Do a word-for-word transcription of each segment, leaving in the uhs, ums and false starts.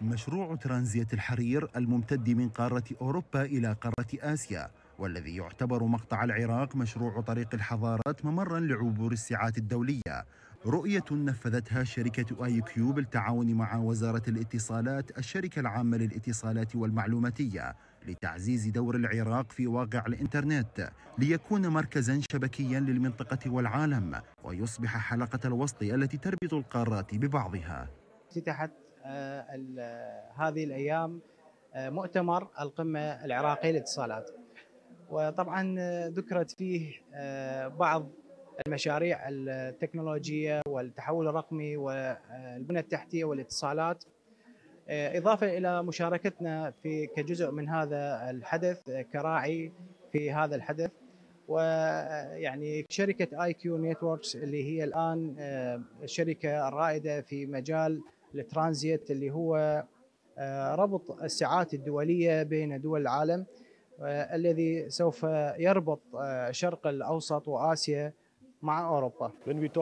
مشروع ترانزيت الحرير الممتد من قارة أوروبا إلى قارة آسيا، والذي يعتبر مقطع العراق مشروع طريق الحضارات ممرا لعبور السعات الدولية، رؤية نفذتها شركة آي كيو بالتعاون مع وزارة الاتصالات الشركة العامة للاتصالات والمعلوماتية لتعزيز دور العراق في واقع الإنترنت، ليكون مركزا شبكيا للمنطقة والعالم، ويصبح حلقة الوصل التي تربط القارات ببعضها. افتتحت هذه الأيام مؤتمر القمة العراقية للاتصالات، وطبعا ذكرت فيه بعض المشاريع التكنولوجية والتحول الرقمي والبنى التحتية والاتصالات، إضافة إلى مشاركتنا في كجزء من هذا الحدث كراعي في هذا الحدث. ويعني شركة آي كيو نتوركس اللي هي الآن الشركة الرائدة في مجال الترانزيت اللي هو ربط الساعات الدولية بين دول العالم، الذي سوف يربط الشرق الأوسط وآسيا مع أوروبا.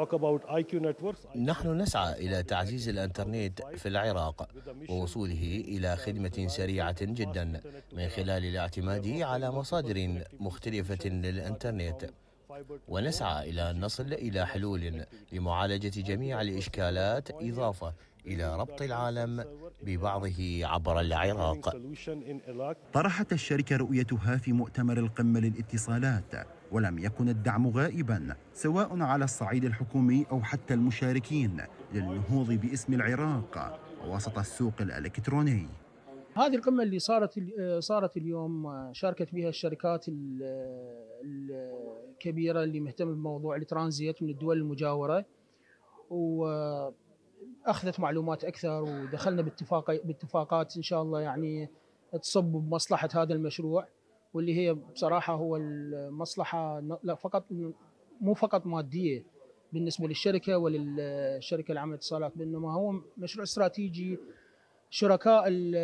نحن نسعى إلى تعزيز الإنترنت في العراق ووصوله إلى خدمة سريعة جدا من خلال الاعتماد على مصادر مختلفة للإنترنت، ونسعى إلى أن نصل إلى حلول لمعالجة جميع الإشكالات، إضافة إلى ربط العالم ببعضه عبر العراق. طرحت الشركة رؤيتها في مؤتمر القمة للاتصالات، ولم يكن الدعم غائبا سواء على الصعيد الحكومي أو حتى المشاركين للنهوض باسم العراق وسط السوق الإلكتروني. هذه القمة اللي صارت صارت اليوم شاركت بها الشركات الكبيرة اللي مهتمة بموضوع الترانزيت من الدول المجاورة، وأخذت معلومات أكثر، ودخلنا باتفاق باتفاقات إن شاء الله يعني تصب بمصلحة هذا المشروع، واللي هي بصراحة هو المصلحة لا فقط مو فقط مادية بالنسبة للشركة وللشركة العامة للاتصالات، بإنما هو مشروع استراتيجي. شركاء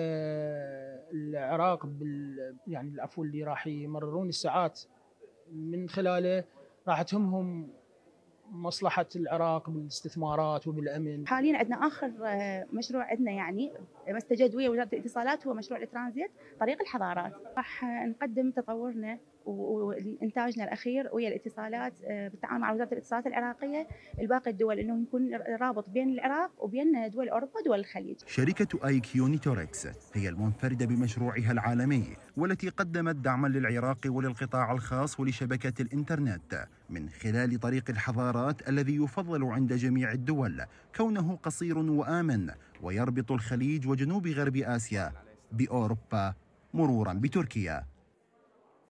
العراق بال يعني العفو اللي راح يمررون الساعات من خلاله راح تهمهم مصلحة العراق بالاستثمارات وبالأمن. حاليا عندنا آخر مشروع عندنا يعني مستجد ويا وزارة الاتصالات هو مشروع الترانزيت طريق الحضارات. راح نقدم تطورنا وإنتاجنا الأخير ويا الاتصالات بالتعاون مع وزارة الاتصالات العراقية الباقي الدول، إنه يكون رابط بين العراق وبين دول أوروبا ودول الخليج. شركة آي كيو نتوركس هي المنفردة بمشروعها العالمي، والتي قدمت دعما للعراق وللقطاع الخاص ولشبكة الإنترنت من خلال طريق الحضارات الذي يفضل عند جميع الدول كونه قصير وآمن، ويربط الخليج وجنوب غرب آسيا بأوروبا مرورا بتركيا.